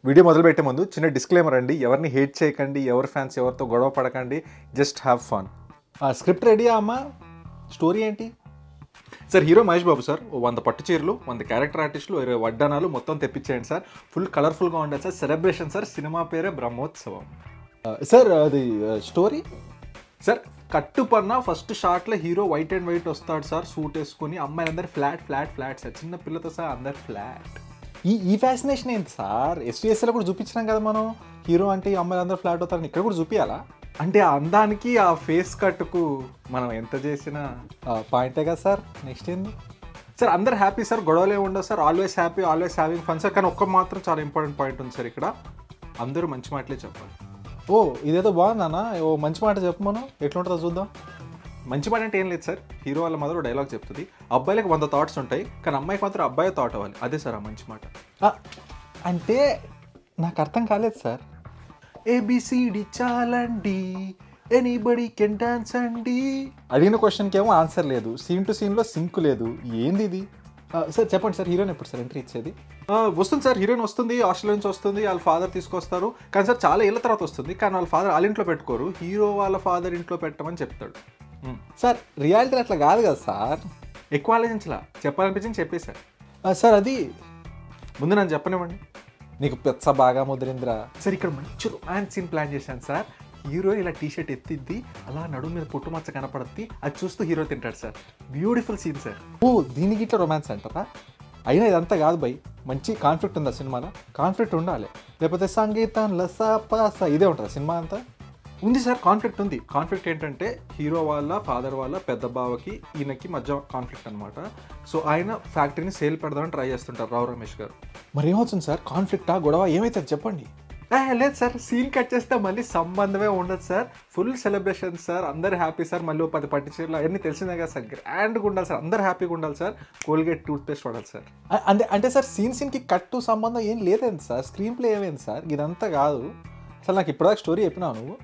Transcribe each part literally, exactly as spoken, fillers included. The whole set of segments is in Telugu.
వీడియో మొదలుపెట్టే ముందు చిన్న డిస్క్లైమర్ అండి. ఎవరిని హేట్ చేయకండి, ఎవరి ఫ్యాన్స్ ఎవరితో గొడవ పడకండి, జస్ట్ హ్యావ్ ఫన్. స్క్రిప్ట్ రెడీయా అమ్మా? స్టోరీ ఏంటి sir? Hero Mahesh Babu sir. వంద పట్టు చీరలు, వంద క్యారెక్టర్ ఆర్టిస్టులు, ఇరవై వడ్డానాలు మొత్తం తెప్పించేయండి సార్. ఫుల్ కలర్ఫుల్గా ఉండాలి సార్. Celebration sir. సినిమా పేరే బ్రహ్మోత్సవం సార్. అది స్టోరీ సార్, కట్టుపన్న ఫస్ట్ షాట్లో హీరో వైట్ అండ్ వైట్ వస్తాడు సార్, సూట్ వేసుకుని. అమ్మాయిలందరూ ఫ్లాట్ ఫ్లాట్ ఫ్లాట్ సార్. చిన్న పిల్లతో సార్ అందరు ఫ్లాట్. ఈ ఈ ఫ్యాసినేషన్ ఏంటి సార్? ఎస్విఎస్లో కూడా చూపించినాం కదా మనం, హీరో అంటే ఈ అమ్మాయిలందరూ ఫ్లాట్ అవుతారని. ఇక్కడ కూడా చూపించాలా? అంటే ఆ అందానికి ఆ ఫేస్ కట్టుకు మనం ఎంత చేసినా పాయింటే కదా సార్. నెక్స్ట్ ఏంది సార్? అందరు హ్యాపీ సార్, గొడవలే ఉండవు sir. Always happy, always having fun sir. కానీ ఒక్క మాత్రం చాలా ఇంపార్టెంట్ పాయింట్ ఉంది సార్ ఇక్కడ. అందరూ మంచి మాటలే చెప్పాలి. ఓ ఇదేదో బాగుందన్నా, ఓ మంచి మాట చెప్పు, మనం ఎట్లుంటుందో చూద్దాం. మంచి మాట అంటే ఏం లేదు సార్. హీరో వాళ్ళ మదర్ డైలాగ్ చెప్తుంది, అబ్బాయిలకు వంద థాట్స్ ఉంటాయి కానీ అమ్మాయికి మాత్రం అబ్బాయి థాట్ అవ్వాలి. అదే సార్ ఆ మంచి మాట. అంటే నాకు అర్థం కాలేదు సార్. ఏబిసిడి చాలండి, ఎనీబడి కెన్ డాన్స్ అండి. అడిగిన క్వశ్చన్కి ఏమో ఆన్సర్ లేదు, సీన్ టు సీన్లో సింక్ లేదు. ఏంది ఇది సార్? చెప్పండి సార్, హీరోయిన్ ఎప్పుడు సార్ ఎంట్రీ ఇచ్చేది? వస్తుంది సార్, హీరోయిన్ వస్తుంది, ఆస్ట్రేలియా నుంచి వస్తుంది, వాళ్ళ ఫాదర్ తీసుకొస్తారు. కానీ సార్ చాలా ఏళ్ళ తర్వాత వస్తుంది. కానీ వాళ్ళ ఫాదర్ వాళ్ళ ఇంట్లో పెట్టుకోరు, హీరో వాళ్ళ ఫాదర్ ఇంట్లో పెట్టమని చెప్తాడు సార్. రియాలిటీ అట్లా కాదు కదా సార్. ఎక్కువ ఆలోచించలా, చెప్పాలనిపించింది చెప్పేశారు సార్. అది ముందు నన్ను చెప్పనివ్వండి. నీకు పెచ్చ బాగా ముదిరిందిరా సార్. ఇక్కడ మంచి రొమాన్స్ సీన్ ప్లాన్ చేశాను సార్. హీరో ఇలా టీషర్ట్ ఎత్తిద్ది, అలా నడుము మీద పుట్టుమచ్చ కనపడుద్ది, అది చూస్తూ హీరో తింటాడు సార్. Beautiful scene sir. ఓ దీనికి ఇట్లా రొమాన్స్ అంటారా? అయినా ఇదంతా కాదు బై, మంచి కాన్ఫ్లిక్ట్ ఉంది ఆ సినిమాలో. కాన్ఫ్లిక్ట్ ఉండాలి, లేకపోతే సంగీతం లసా పాసా ఇదే ఉంటుంది సినిమా అంతా. ఉంది సార్, కాన్ఫ్లిక్ట్ ఉంది. కాన్ఫ్లిక్ట్ ఏంటంటే హీరో వాళ్ళ ఫాదర్ వాళ్ళ పెద్ద బావకి ఈయనకి మధ్య కాన్ఫ్లిక్ట్ అనమాట. సో ఆయన ఫ్యాక్టరీని సేల్ పెడదామని ట్రై చేస్తుంటారు రావు రమేష్ గారు. మరి ఏమవుతుంది సార్? కాన్ఫ్లిక్టా గొడవ ఏమవుతుంది చెప్పండి. లేదు సార్, సీన్ కట్ చేస్తే మళ్ళీ సంబంధమే ఉండదు సార్. ఫుల్ సెలబ్రేషన్ సార్, అందరు హ్యాపీ సార్. మళ్ళీ పది పట్టు చీరలు అవన్నీ తెలిసిందే కదా సార్. గ్రాండ్గా ఉండాలి సార్, అందరు హ్యాపీగా ఉండాలి సార్. కోల్గేట్ టూత్ పేస్ట్ వాడాలి సార్. అంటే అంటే సార్ సీన్ సీన్కి కట్టు సంబంధం ఏం లేదేంటి సార్? స్క్రీన్ ప్లే ఏమైంది సార్? ఇదంతా కాదు అసలు. నాకు ఇప్పటిదాకా స్టోరీ చెప్పినావు నువ్వు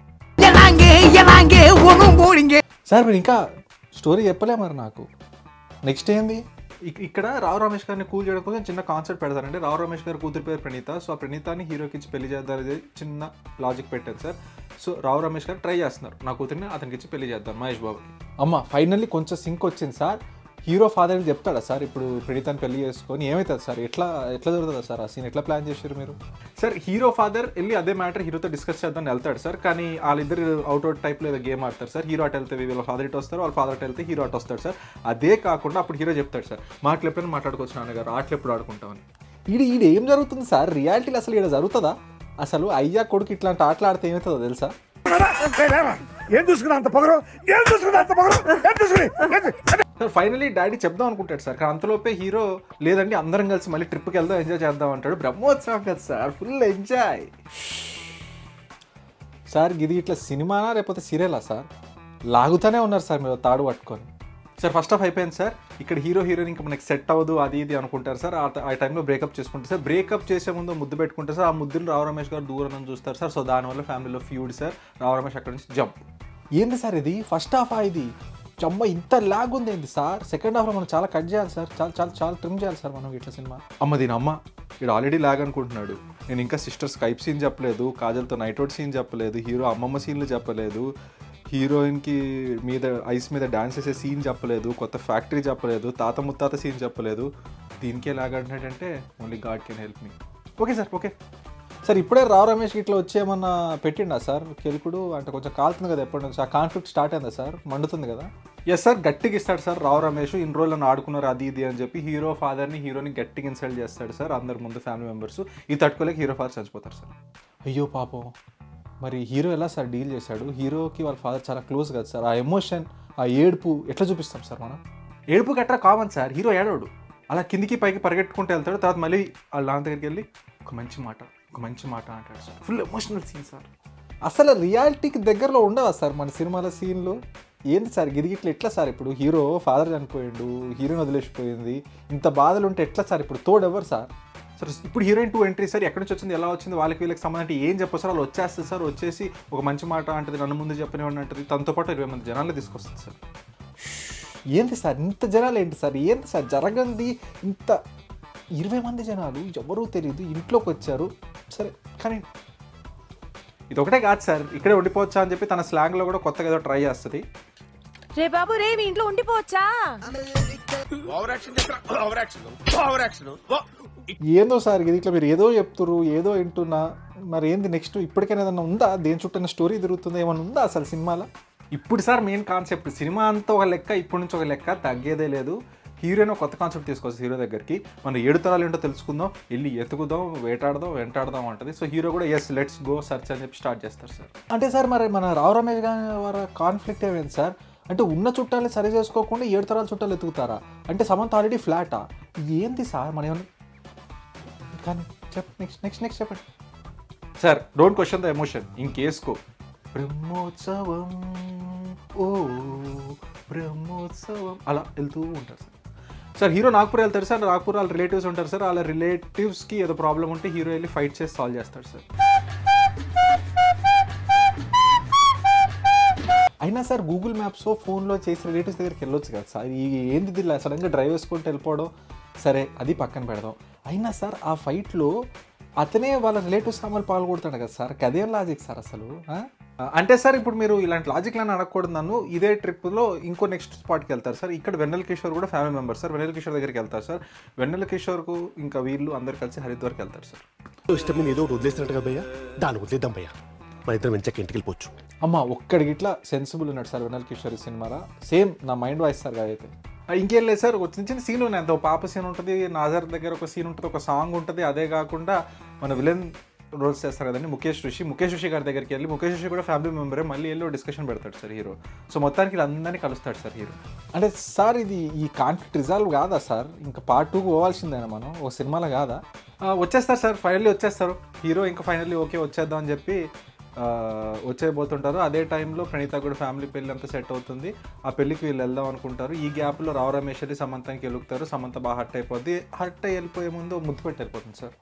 సార్. మీరు ఇంకా స్టోరీ చెప్పలే మరి నాకు. నెక్స్ట్ ఏంది? ఇక్కడ రావు రమేష్ గారిని కూల్ చేయడం కోసం చిన్న కాన్సెప్ట్ పెడతారండి. రావు రమేష్ గారి కూతురు పేరు ప్రణీత. సో ఆ ప్రణీతాని హీరోకి ఇచ్చి పెళ్లి చేద్దాం అనేది చిన్న లాజిక్ పెట్టారు సార్. సో రావు రమేష్ గారు ట్రై చేస్తున్నారు, నా కూతురిని అతనికి ఇచ్చి పెళ్లి చేద్దాం మహేష్ బాబుకి. అమ్మ ఫైనల్లీ కొంచెం సింక్ వచ్చింది సార్. హీరో ఫాదర్కి చెప్తాడా సార్ ఇప్పుడు ప్రణీతాన్ని పెళ్లి చేసుకొని? ఏమవుతుంది సార్? ఎట్లా ఎట్లా జరుగుతుందా సార్ ఆ సీన్? ఎట్లా ప్లాన్ చేశారు మీరు? సార్ హీరో ఫాదర్ వెళ్ళి అదే మ్యాటర్ హీరోతో డిస్కస్ చేద్దామని వెళ్తాడు సార్. కానీ వాళ్ళిద్దరు అవుట్ అవుట్ టైప్లో ఏదో గేమ్ ఆడతారు సార్. హీరో అటు వెళ్తే వీళ్ళ ఫాదర్ ఇటు వస్తారు, వాళ్ళ ఫాదర్ అటు వెళ్తే హీరో అటు వస్తాడు సార్. అదే కాకుండా అప్పుడు హీరో చెప్తాడు సార్, మాటలు ఎప్పుడైనా మాట్లాడుకోవచ్చు నాన్నగారు, ఆటలు ఎప్పుడు ఆడుకుంటామని. ఈడు ఈడు ఏం జరుగుతుంది సార్ రియాలిటీలో? అసలు ఈడ జరుగుతుందా అసలు? అయ్యా కొడుకు ఇట్లాంటి ఆటలు ఆడితే ఏమవుతుందో తెలుసా? ఏం చూసుకున్నా అంత పొగరు, ఏం చూసుకున్నా అంత పొగరు, ఏం చూసుకుని సార్ ఫైనలీ డాడీ చెప్దాం అనుకుంటాడు సార్. కానీ అంతలోపే హీరో లేదండి అందరం కలిసి మళ్ళీ ట్రిప్కి వెళ్దాం, ఎంజాయ్ చేద్దాం అంటాడు. బ్రహ్మోత్సవం కదా సార్, ఫుల్ ఎంజాయ్ సార్. ఇది ఇట్లా సినిమానా లేకపోతే సీరియలా సార్? లాగుతూనే ఉన్నారు సార్ మీరు తాడు పట్టుకొని. సార్ ఫస్ట్ హాఫ్ అయిపోయింది సార్. ఇక్కడ హీరో హీరోయిన్ ఇంకా మనకి సెట్ అవ్వదు అది ఇది అనుకుంటారు సార్. ఆ టైంలో బ్రేకప్ చేసుకుంటారు సార్. బ్రేకప్ చేసే ముందు ముద్దు పెట్టుకుంటారు సార్. ఆ ముద్దులు రావు రమేష్ గారు దూరం నుంచి చూస్తారు సార్. సో దానివల్ల ఫ్యామిలీలో ఫ్యూడ్ సార్. రావు రమేష్ అక్కడ నుంచి జంప్. ఏంది సార్ ఇది? ఫస్ట్ హాఫ్ ఇది చమ్మ ఇంత లాగ్ ఉంది ఏంటి సార్? సెకండ్ హాఫ్లో మనం చాలా కట్ చేయాలి సార్, చాలా చాలా చాలా ట్రిమ్ చేయాలి సార్ మనం ఇట్లా సినిమా. అమ్మ దీని అమ్మ ఇక్కడ ఆల్రెడీ లాగ్ అనుకుంటున్నాడు. నేను ఇంకా సిస్టర్ స్కైప్ సీన్ చెప్పలేదు, కాజల్తో నైట్ అవుట్ సీన్ చెప్పలేదు, హీరో అమ్మమ్మ సీన్లు చెప్పలేదు, హీరోయిన్కి మీద ఐస్ మీద డాన్స్ చేసే సీన్ చెప్పలేదు, కొత్త ఫ్యాక్టరీ చెప్పలేదు, తాత ముత్తాత సీన్ చెప్పలేదు. దీనికే లాగ్ అంటున్నాడంటే only God can help me. Okay sir, okay sir. ఇప్పుడే రావు రమేష్ ఇట్లా వచ్చేమన్నా పెట్టిండా సార్ కెలుకుడు? అంటే కొంచెం కాలుతుంది కదా ఎప్పటి నుంచి, ఆ కాన్ఫ్లిక్ట్ స్టార్ట్ అయిందా సార్? మండుతుంది కదా? ఎస్ సార్, గట్టిగా ఇస్తాడు సార్ రావు రమేష్. ఇన్ని రోజులను ఆడుకున్నారు అది ఇది అని చెప్పి హీరో ఫాదర్ని హీరోని గట్టిగా ఇన్సల్ట్ చేస్తాడు సార్ అందరి ముందు ఫ్యామిలీ మెంబర్స్. ఇది తట్టుకోలేక హీరో ఫాదర్ చచ్చిపోతారు సార్. అయ్యో పాపం. మరి హీరో ఎలా సార్ డీల్ చేశాడు? హీరోకి వాళ్ళ ఫాదర్ చాలా క్లోజ్ కదా సార్. ఆ ఎమోషన్, ఆ ఏడుపు ఎట్లా చూపిస్తాం సార్ మనం? ఏడుపు గట్రా కామన్ సార్. హీరో ఏడవడు, అలా కిందికి పైకి పరిగెట్టుకుంటూ వెళ్తాడు. తర్వాత మళ్ళీ వాళ్ళ నాన్న దగ్గరికి వెళ్ళి ఒక మంచి మాట ఒక మంచి మాట అంటాడు sir. Full emotional scene sir. అసలు రియాలిటీకి దగ్గరలో ఉండవా సార్ మన సినిమాల సీన్లు? ఏంటి సార్ గిరిగిట్లు ఎట్లా సార్? ఇప్పుడు హీరో ఫాదర్ చనిపోయిండు, హీరోయిన్ వదిలేసిపోయింది, ఇంత బాధలు ఉంటే ఎట్లా సార్? ఇప్పుడు తోడెవరు సార్? సార్ ఇప్పుడు హీరోయిన్ టూ ఎంట్రీ సార్. ఎక్కడి నుంచి వచ్చింది, ఎలా వచ్చింది, వాళ్ళకి వీళ్ళకి సంబంధం అంటే ఏం చెప్పదు సార్. వాళ్ళు వచ్చేస్తుంది సార్, వచ్చేసి ఒక మంచి మాట అంటది, నన్ను ముందు చెప్పనివ్వండి అంటది. తనతో పాటు ఇరవై మంది జనాలు తీసుకొస్తుంది సార్. ఏంటి సార్ ఇంత జనాలు ఏంటి సార్? ఏంటి సార్ జరగంది ఇంత ఇరవై మంది జనాలు ఎవరూ తెలియదు ఇంట్లోకి వచ్చారు. సరే కానీ ఇది ఒకటే కాదు సార్, ఇక్కడే ఉండిపోవచ్చా అని చెప్పి తన స్లాంగ్లో కూడా కొత్తగా ఏదో ట్రై చేస్తుంది. రే బాబు రే మీ ఇంట్లో ఉండిపోవచ్చా? ఏందో సార్ ఇది ఇట్లా మీరు ఏదో చెప్తురు, ఏదో వింటున్నా, మరి ఏంది నెక్స్ట్ ఇప్పటికైనా ఏదన్నా ఉందా? దేని చుట్టూ స్టోరీ తిరుగుతుందా? ఏమన్నా ఉందా అసలు సినిమాలో? ఇప్పుడు సార్ మెయిన్ కాన్సెప్ట్ సినిమా అంతా ఒక లెక్క, ఇప్పటి నుంచి ఒక లెక్క, తగ్గేదే లేదు. హీరోయిన్ కొత్త కాన్సెప్ట్ తీసుకొస్తుంది హీరో దగ్గరికి. మనం ఏడు తరాలు ఏంటో తెలుసుకుందాం, వెళ్ళి ఎతుకుదాం, వేటాడదాం, వెంటాడదాం అంటది. సో హీరో కూడా ఎస్ లెట్స్ గో సర్చ్ అని చెప్పి స్టార్ట్ చేస్తారు సార్. అంటే సార్ మరి మన రావు రమేష్ గారి వారి కాన్ఫ్లిక్ట్ ఏమైంది సార్? అంటే ఉన్న చుట్టాలు సరి చేసుకోకుండా ఏడు తరాల చుట్టాలు ఎతుకుతారా? అంటే సమంత ఆల్రెడీ ఫ్లాటా? ఏంది సార్ మన ఏమన్నా? కానీ చెప్ నెక్స్ట్ నెక్స్ట్ నెక్స్ట్ చెప్పండి sir. Don't question the emotion, ఇంకేసుకో. బ్రహ్మోత్సవం ఓ బ్రహ్మోత్సవం అలా వెళ్తూ ఉంటారు సార్. సార్ హీరో నాగ్పూర్ వెళ్తారు సార్. నాగ్పూర్ వాళ్ళ రిలేటివ్స్ ఉంటారు సార్. వాళ్ళ రిలేటివ్స్కి ఏదో ప్రాబ్లం ఉంటే హీరో వెళ్ళి ఫైట్ చేసి సాల్వ్ చేస్తాడు సార్. అయినా సార్ గూగుల్ మ్యాప్స్ ఫోన్లో చేసి రిలేటివ్స్ దగ్గరికి వెళ్ళొచ్చు కదా సార్. ఈ ఏంది ఇలా సడన్గా డ్రైవ్ వేసుకుంటూ వెళ్ళిపోవడం, సరే అది పక్కన పెడదాం. అయినా సార్ ఆ ఫైట్లో అతనే వాళ్ళ రిలేటివ్స్ సామాన్లు పాల్గొడతాడు కదా సార్. అదేం లాజిక్ సార్ అసలు? అంటే సార్ ఇప్పుడు మీరు ఇలాంటి లాజిక్లను అడగకూడదు నన్ను. ఇదే ట్రిప్లో ఇంకో నెక్స్ట్ స్పాట్కి వెళ్తారు సార్. ఇక్కడ వెన్నెల కిషోర్ కూడా family member sir. Vennela Kishore దగ్గరికి వెళ్తారు సార్. వెన్నెల కిషోర్కు ఇంకా వీళ్ళు అందరు కలిసి హరిద్వార్కి వెళ్తారు సార్. ఇష్టం మీద ఏదో ఒకటి వదిలేసినట్టుగా భయ్యా, దాన్ని వదిలేద్దాం భయ్యా, మన ఇద్దరం మంచిగా ఇంటికి వెళ్ళిపోవచ్చు. అమ్మ ఒక్కడికి ఇట్లా సెన్సిబుల్ ఉన్నాడు సార్ వెన్నెల కిషోర్ ఈ సినిమాలో. సేమ్ నా మైండ్ వాయిస్ సార్ అయితే. ఇంకేం లేదు సార్, ఒక చిన్న చిన్న సీన్ ఉన్నాయి. అంత పాప సీన్ ఉంటుంది, నాజర్ దగ్గర ఒక సీన్ ఉంటుంది, ఒక సాంగ్ ఉంటుంది. అదే కాకుండా మన విలన్ రోల్స్ చేస్తారు కదండి ముఖేష్ ఋషి. ముఖేష్ ఋషి గారి దగ్గరికి వెళ్ళి, ముఖేష్ ఋషి కూడా ఫ్యామిలీ మెంబరే, మళ్ళీ వెళ్ళి డిస్కషన్ పెడతాడు సార్ హీరో. సో మొత్తానికి వీళ్ళందరినీ కలుస్తాడు సార్ హీరో. అంటే సార్ ఇది ఈ కాన్ఫ్లిక్ట్ రిజాల్వ్ కాదా సార్? ఇంకా పార్ట్ టూకి పోవాల్సిందేనా మనం? ఒక సినిమాలో కాదా? వచ్చేస్తారు సార్, ఫైనల్లీ వచ్చేస్తారు హీరో. ఇంకా ఫైనల్లీ ఓకే వచ్చేద్దాం అని చెప్పి వచ్చేయబోతుంటారు. అదే టైంలో ప్రణీత కూడా ఫ్యామిలీ పెళ్ళి అంతా సెట్ అవుతుంది. ఆ పెళ్ళికి వీళ్ళు వెళ్దాం అనుకుంటారు. ఈ గ్యాప్లో రావు రమేష్ వెళ్ళి సమంతానికి వెలుగుతారు. సమంత బాగా హర్ట్ అయిపోద్ది. హర్ట్ అయి వెళ్ళిపోయే ముందు ముద్దు పెట్టి వెళ్ళిపోతుంది సార్.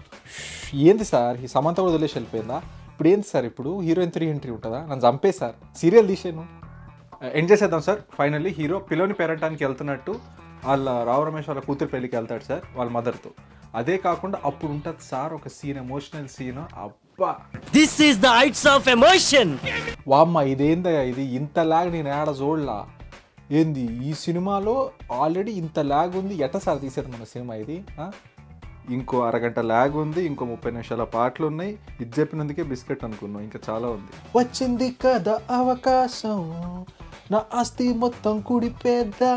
ఏంది సార్ ఈ సమంత కూడా వదిలేసి వెళ్ళిపోయిందా? ఇప్పుడు ఏంది సార్ ఇప్పుడు హీరోయిన్ త్రీ ఎంట్రీ ఉంటుందా? నన్ను చంపే సార్, సీరియల్ తీసాను. ఎండ్ చేసేద్దాం సార్. ఫైనల్లీ హీరో పిల్లోని పేరటానికి వెళ్తున్నట్టు వాళ్ళ రావు రమేష్ వాళ్ళ కూతురు పెళ్ళికి వెళ్తాడు సార్ వాళ్ళ మదర్తో. అదే కాకుండా అప్పుడు ఉంటుంది సార్ ఒక సీన్, ఎమోషనల్ సీన్. అబ్బా this is the heights of emotion. వామ్మ ఇదేందయ్యా ఇది? ఇంత ల్యాగ్ నేను ఏడ చూడలా. ఏంది ఈ సినిమాలో ఆల్రెడీ ఇంత ల్యాగ్ ఉంది? ఎట్ట సార్ తీసేది మన సినిమా ఇది? ఇంకో అరగంట ల్యాగ్ ఉంది, ఇంకో ముప్పై నిమిషాల పాటలు ఉన్నాయి. ఇది చెప్పినందుకే బిస్కెట్ అనుకున్నాం, ఇంకా చాలా ఉంది. వచ్చింది కదా అవకాశం, నా ఆస్తి మొత్తం కుడిపేద్దా.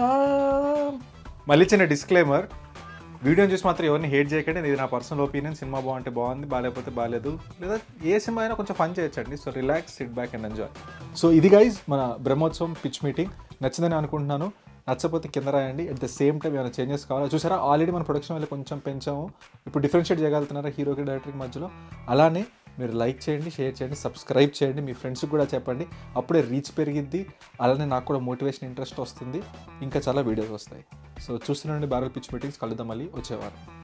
మళ్ళీ చిన్న డిస్క్లైమర్, వీడియోని చూసి మాత్రం ఎవరిని హేట్ చేయకండి. ఇది నా పర్సనల్ ఒపీనియన్. సినిమా బాగుంటే బాగుంది, బాగాలేకపోతే బాగాలేదు. లేదా ఏ సినిమా అయినా కొంచెం ఫన్ చేయొచ్చండి. So relax, sit back and enjoy. So ఇది గైజ్ మన బ్రహ్మోత్సవం పిచ్ మీటింగ్. నచ్చిందని అనుకుంటున్నాను. నచ్చకపోతే కింద రాయండి. అట్ ద సేమ్ టైం ఏమైనా చేంజెస్ కావాలా చూసారా? ఆల్రెడీ మన ప్రొడక్షన్ వల్ల కొంచెం పెంచాము. ఇప్పుడు డిఫరెన్షియేట్ చేయగలుగుతున్నారా హీరోకి డైరెక్టర్కి మధ్యలో? అలానే మీరు లైక్ చేయండి, షేర్ చేయండి, సబ్స్క్రైబ్ చేయండి. మీ ఫ్రెండ్స్కి కూడా చెప్పండి. అప్పుడే రీచ్ పెరిగిద్ది. అలానే నాకు కూడా మోటివేషన్, ఇంట్రెస్ట్ వస్తుంది. ఇంకా చాలా వీడియోస్ వస్తాయి. సో చూస్తున్నాండి భారత్ పిచ్ మీటింగ్స్. కలుద్దాం మళ్ళీ వచ్చేవారు.